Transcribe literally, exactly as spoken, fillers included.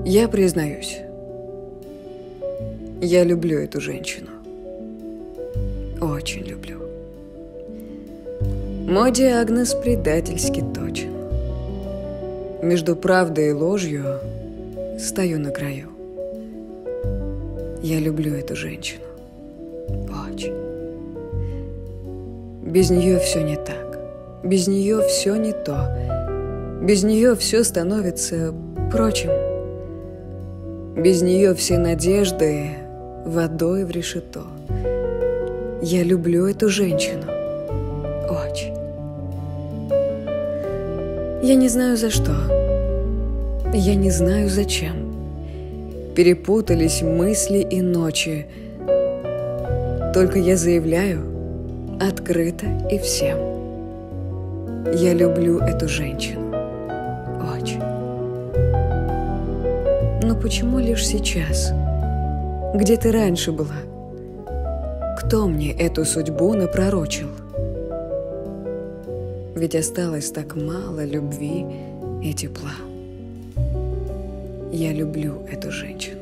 Я признаюсь, я люблю эту женщину. Очень люблю. Мой диагноз предательски точен. Между правдой и ложью стою на краю. Я люблю эту женщину. Очень. Без нее все не так. Без нее все не то. Без нее все становится прочим. Без нее все надежды водой в решето. Я люблю эту женщину. Очень. Я не знаю за что. Я не знаю зачем. Перепутались мысли и ночи. Только я заявляю открыто и всем. Я люблю эту женщину. Очень. Но почему лишь сейчас? Где ты раньше была? Кто мне эту судьбу напророчил? Ведь осталось так мало любви и тепла. Я люблю эту женщину.